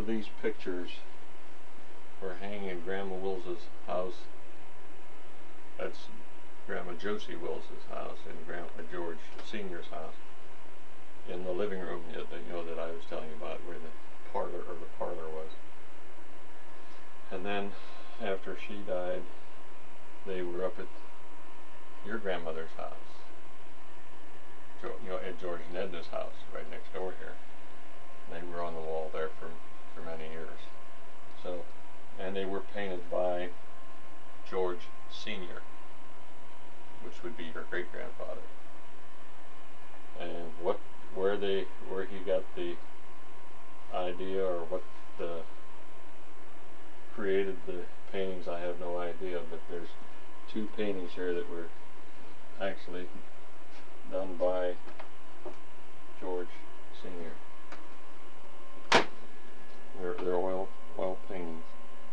of these pictures were hanging in Grandma Wills's house. That's Grandma Josie Wills's house and Grandpa George Sr.'s house. In the living room, that I was telling you about, where the parlor was. And then after she died, they were up at your grandmother's house. At George and Edna's house, right next door here. They were on the wall there for many years. So, and they were painted by George Sr., which would be your great grandfather. And where he got the idea, or what created the paintings, I have no idea. But there's two paintings here that were actually done by George Sr. They're oil paintings.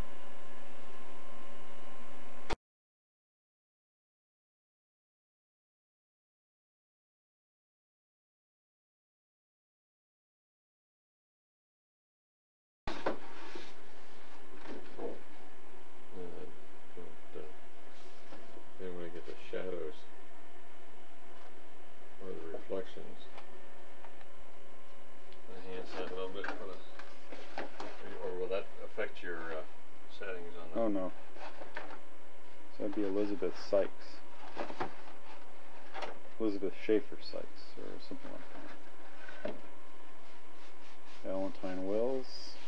Then we get the shadows or the reflections. Enhance that a little bit. Or will that affect your settings on that? Oh no. So that'd be Elizabeth Sykes. Elizabeth Schaefer Sykes, or something like that. Valentine Wells.